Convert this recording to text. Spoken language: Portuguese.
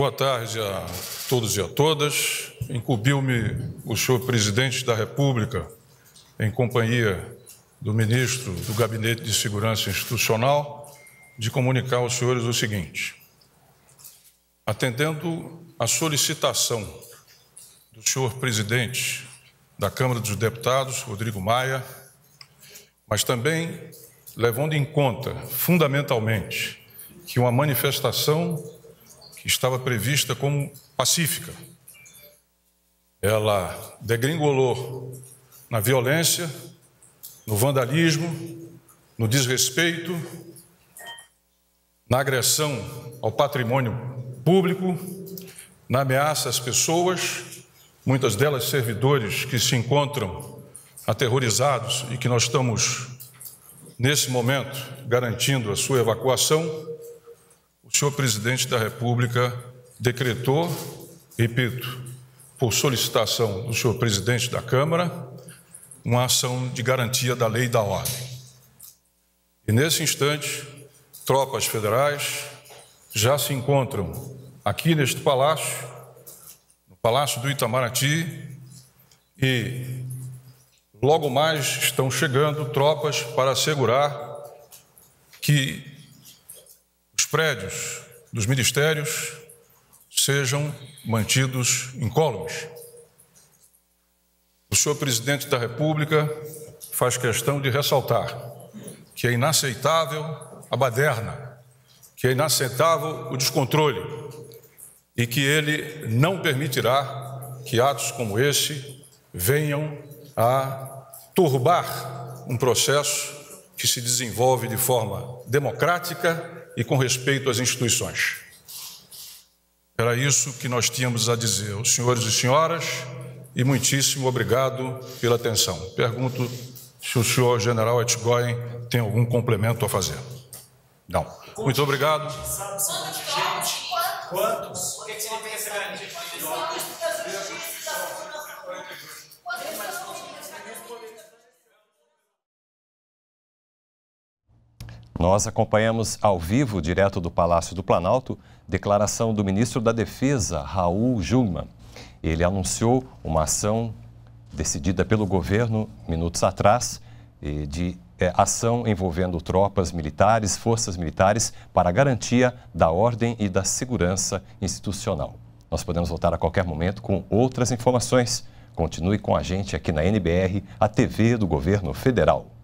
Boa tarde a todos e a todas. Incumbiu-me o senhor presidente da República, em companhia do ministro do Gabinete de Segurança Institucional, de comunicar aos senhores o seguinte: atendendo à solicitação do senhor presidente da Câmara dos Deputados, Rodrigo Maia, mas também levando em conta, fundamentalmente, que uma manifestação que estava prevista como pacífica, ela degringolou na violência, no vandalismo, no desrespeito, na agressão ao patrimônio público, na ameaça às pessoas, muitas delas servidores que se encontram aterrorizados e que nós estamos, nesse momento, garantindo a sua evacuação. O senhor presidente da República decretou, repito, por solicitação do senhor presidente da Câmara, uma ação de garantia da lei e da ordem. E, nesse instante, tropas federais já se encontram aqui neste palácio, no Palácio do Itamaraty, e logo mais estão chegando tropas para assegurar que os prédios dos ministérios sejam mantidos incólumes. O senhor presidente da República faz questão de ressaltar que é inaceitável a baderna, que é inaceitável o descontrole e que ele não permitirá que atos como esse venham a turbar um processo que se desenvolve de forma democrática e com respeito às instituições. Era isso que nós tínhamos a dizer aos senhores e senhoras e muitíssimo obrigado pela atenção. Pergunto se o senhor general Etchegoyen tem algum complemento a fazer. Não. Muito obrigado. Quantos? Por que você não tem essa garantia de Nós acompanhamos ao vivo, direto do Palácio do Planalto, declaração do ministro da Defesa, Raul Jungmann. Ele anunciou uma ação decidida pelo governo minutos atrás, de ação envolvendo tropas militares, forças militares, para a garantia da ordem e da segurança institucional. Nós podemos voltar a qualquer momento com outras informações. Continue com a gente aqui na NBR, a TV do Governo Federal.